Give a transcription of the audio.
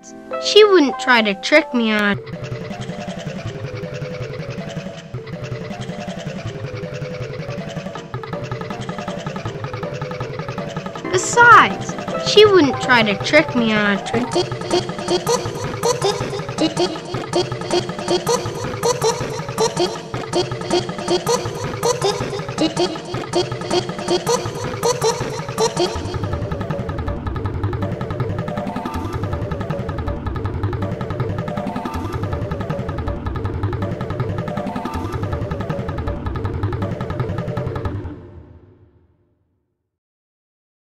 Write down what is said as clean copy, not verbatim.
she wouldn't try to trick me on a... Besides, she wouldn't try to trick me on a trip.